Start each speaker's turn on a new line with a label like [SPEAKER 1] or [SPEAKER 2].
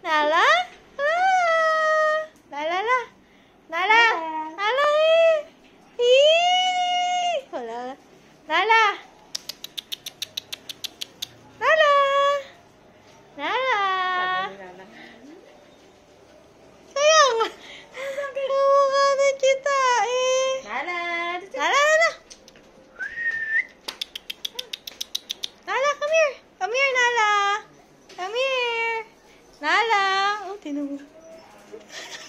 [SPEAKER 1] Nala? Nala, Nala. Nala. Nala, wala. Nala. Nala. Nala. Sayang. Kamukha na kita eh.
[SPEAKER 2] Nala.
[SPEAKER 1] Nala, Nala. Nala, come here. Come here, Nala. Come here. Nala. Oh, tinan mo.